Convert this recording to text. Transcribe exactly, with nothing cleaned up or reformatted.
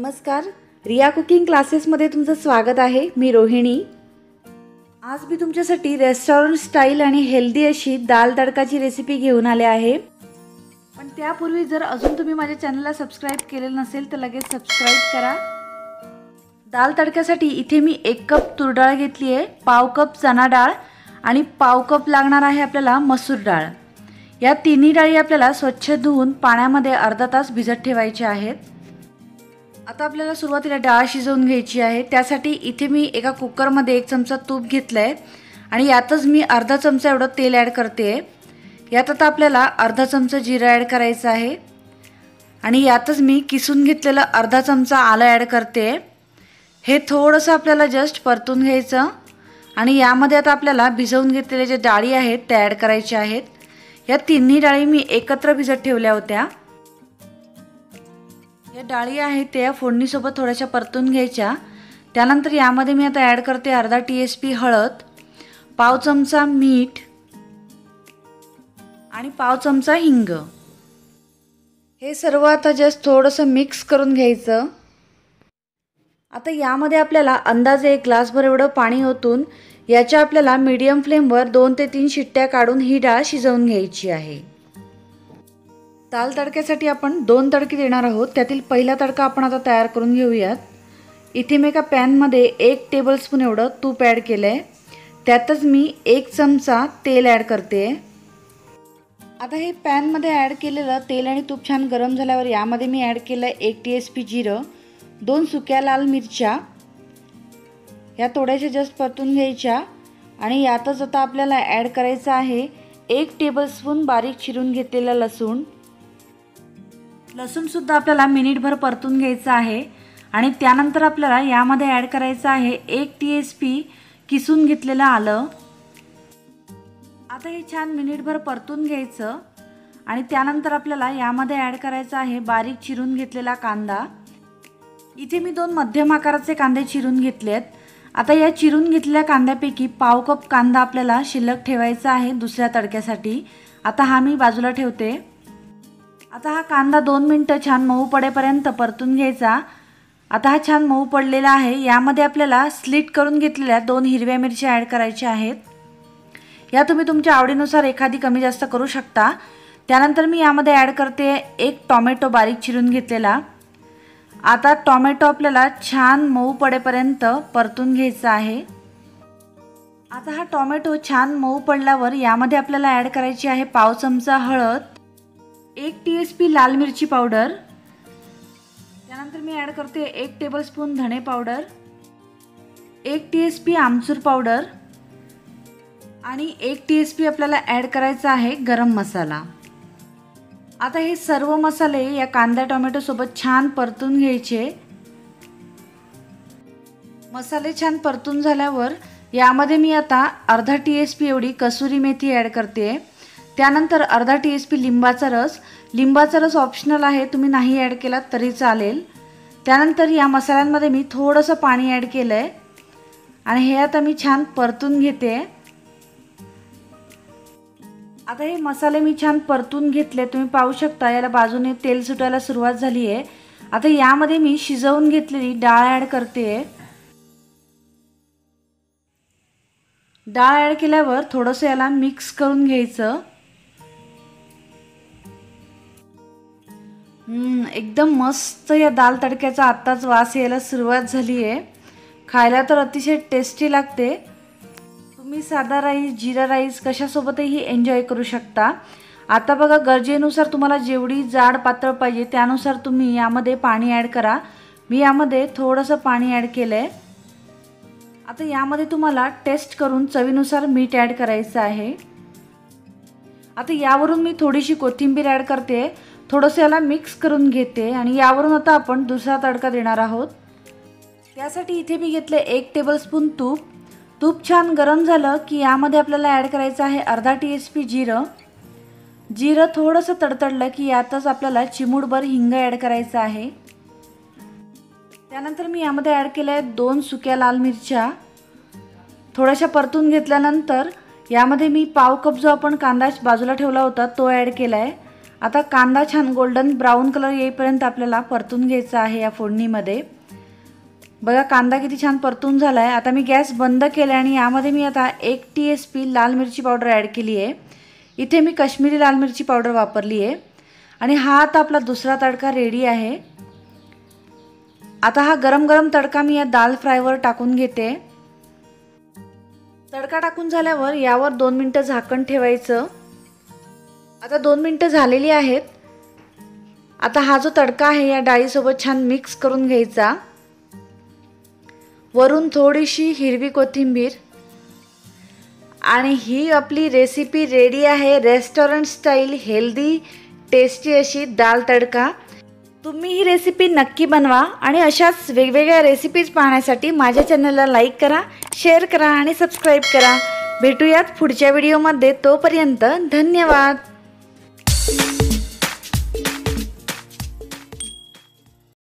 नमस्कार, रिया कुकिंग क्लासेसमध्ये तुमचं स्वागत आहे। मी रोहिणी। आज मी तुमच्यासाठी रेस्टॉरंट स्टाईल आणि हेल्दी अशी दाल तडकाची रेसिपी घेऊन आले आहे। पण त्यापूर्वी जर अजून तुम्ही माझ्या चॅनलला सबस्क्राइब केलेलं नसेल तर लगेच सबस्क्राइब करा। दाल तडक्यासाठी इथे मी एक कप तूर डाळ घेतली आहे, पाव कप चना डाळ आणि पाव कप लागणार आहे आपल्याला मसूर डाळ। या तिन्ही डाळी आपल्याला स्वच्छ धुवून पाण्यामध्ये अर्धा तास भिजत ठेवायचे आहेत। आता आपल्याला सुरुवातीला डाळ शिजवून घ्यायची आहे। त्यासाठी इथे मी एका कुकरमध्ये एक चमचा तूप घेतलंय आणि यातच मी अर्धा चमचा एवढं तेल ॲड करते। यात आता आपल्याला अर्धा चमचा जिरा ॲड करायचा आहे आणि यातच मी किसून घेतलेला अर्धा चमचा आलं ॲड करते। हे थोडंसं आपल्याला जस्ट परतून घ्यायचं आणि यामध्ये आता आपल्याला भिजवून घेतलेले जे डाळी आहेत ते ॲड करायचे आहेत। या तिन्ही डाळी मी एकत्र भिजत ठेवल्या होत्या। या डाळी आहेत त्या फोडणीसोबत थोड्याशा परतून घ्यायच्या। त्यानंतर यामध्ये मी आता ॲड करते अर्धा टीएसपी हळद, पाव चमचा मीठ आणि पाव चमचा हिंग। हे सर्व आता जस्ट थोडंसं मिक्स करून घ्यायचं। आता यामध्ये आपल्याला अंदाजे एक ग्लासभर एवढं पाणी ओतून याच्या आपल्याला मीडियम फ्लेमवर दोन ते तीन शिट्ट्या काढून ही डाळ शिजवून घ्यायची आहे। दाल तडक्यासाठी आपण दोन तडके देणार आहोत। त्यातील पहिला तडका आपण आता तयार करून घेऊयात। इथे मी एका पॅनमध्ये एक टेबलस्पून एवढं तूप ॲड केलं आहे। त्यातच मी एक चमचा तेल ॲड करते। आता हे पॅनमध्ये ॲड केलेलं तेल आणि तूप छान गरम झाल्यावर यामध्ये मी ॲड केलं आहे एक टी एस पी जिरं, दोन सुक्या लाल मिरच्या, या थोड्याशा जस्ट परतून घ्यायच्या आणि यातच आता आपल्याला ॲड करायचं आहे एक टेबलस्पून बारीक चिरून घेतलेला लसूण। लसूणसुद्धा आपल्याला मिनिटभर परतून घ्यायचं आहे आणि त्यानंतर आपल्याला यामध्ये ॲड करायचं आहे एक टी एस पी किसून घेतलेलं आलं। आता हे छान मिनिटभर परतून घ्यायचं आणि त्यानंतर आपल्याला यामध्ये ॲड करायचं आहे बारीक चिरून घेतलेला कांदा। इथे मी दोन मध्यम आकाराचे कांदे चिरून घेतलेत। आता या चिरून घेतलेल्या कांद्यापैकी पाव कप कांदा आपल्याला शिल्लक ठेवायचा आहे दुसऱ्या तडक्यासाठी। आता हा मी बाजूला ठेवते। आता हा कांदा दोन मिनटं छान मऊ पडेपर्यंत परतून घ्यायचा। आता हा छान मऊ पडलेला आहे। यामध्ये आपल्याला स्लिट करून घेतलेल्या दोन हिरव्या मिरच्या ॲड करायच्या आहेत। या तुम्ही तुमच्या आवडीनुसार एखादी कमी जास्त करू शकता। त्यानंतर मी यामध्ये ॲड करते एक टोमॅटो बारीक चिरून घेतलेला। आता टोमॅटो आपल्याला छान मऊ पडेपर्यंत परतून घ्यायचा आहे। आता हा टोमॅटो छान मऊ पडल्यावर यामध्ये आपल्याला ॲड करायची आहे पाव चमचा हळद, एक टी एस पी लाल मिरची पावडर, त्यानंतर मी ॲड करते एक टेबलस्पून धणे पावडर, एक टी एस पी आमचूर पावडर आणि एक टी एस पी आपल्याला ॲड करायचा आहे गरम मसाला। आता हे सर्व मसाले या कांदा टोमॅटो सोबत छान परतून घ्यायचे। मसाले छान परतून झाल्यावर यामध्ये मी आता अर्धा टी एस पी एवढी कसुरी मेथी ॲड करते। त्यानंतर अर्धा टी एस पी लिंबाचा रस। लिंबाचा रस ऑप्शनल आहे, तुम्ही नाही ॲड केलात तरी चालेल। त्यानंतर या मसाल्यांमध्ये मी थोडंसं पाणी ॲड केलं आहे आणि हे आता मी छान परतून घेते। आता हे मसाले मी छान परतून घेतले, तुम्ही पाहू शकता याला बाजूने तेल सुटायला सुरुवात झाली आहे। आता यामध्ये मी शिजवून घेतलेली डाळ ॲड करते। डाळ ॲड केल्यावर थोडंसं याला मिक्स करून घ्यायचं। हम्म एकदम मस्त या दाल तडक्याचा आत्ताच वास यायला सुरुवात झाली आहे। खायला तर अतिशय टेस्टी लागते। तुम्ही साधा राईस, जिरा राईस कशासोबतही एन्जॉय करू शकता। आता बघा गरजेनुसार तुम्हाला जेवढी जाड पातळ पाहिजे त्यानुसार तुम्ही यामध्ये पाणी ॲड करा। मी यामध्ये थोडंसं पाणी ॲड केलं आहे। आता यामध्ये तुम्हाला टेस्ट करून चवीनुसार मीठ ॲड करायचं आहे। आता यावरून मी थोडीशी कोथिंबीर ॲड करते, थोडंसं याला मिक्स करून घेते आणि यावरून आता आपण दुसरा तडका देणार आहोत। त्यासाठी इथे मी घेतले एक टेबलस्पून तूप। तूप छान गरम झालं की यामध्ये आपल्याला ॲड करायचं आहे अर्धा टी एस पी जिरं। जिरं थोडंसं तडतडलं की यातच आपल्याला चिमूटभर हिंग ॲड करायचं आहे। त्यानंतर मी यामध्ये ॲड केल्या आहेत दोन सुक्या लाल मिरच्या। थोड्याशा परतून घेतल्यानंतर यामध्ये मी पाव कप जो आपण कांदा बाजूला ठेवला होता तो ॲड केला आहे आता कांदा छान गोल्डन ब्राऊन कलर येईपर्यंत आपल्याला परतून घ्यायचा आहे या फोडणीमध्ये। बघा कांदा किती छान परतून झाला आहे। आता मी गॅस बंद केला आणि यामध्ये मी आता एक टी एस पी लाल मिरची पावडर ॲड केली आहे। इथे मी काश्मीरी लाल मिरची पावडर वापरली आहे आणि हा आता आपला दुसरा तडका रेडी आहे। आता हा गरम गरम तडका मी या दाल फ्रायवर टाकून घेते। तडका टाकून झाल्यावर यावर दोन मिनटं झाकण ठेवायचं। आता दोन मिनटं झालेली आहेत। आता हा जो तडका आहे या डाळीसोबत छान मिक्स करून घ्यायचा। वरून थोडीशी हिरवी कोथिंबीर आणि ही आपली रेसिपी रेडी आहे। रेस्टॉरंट स्टाईल हेल्दी टेस्टी अशी दाल तडका। तुम्ही ही रेसिपी नक्की बनवा आणि अशाच वेगवेगळ्या रेसिपीज पाहण्यासाठी माझ्या चॅनलला लाईक करा, शेअर करा आणि सबस्क्राईब करा। भेटूयात पुढच्या व्हिडिओमध्ये, तोपर्यंत धन्यवाद।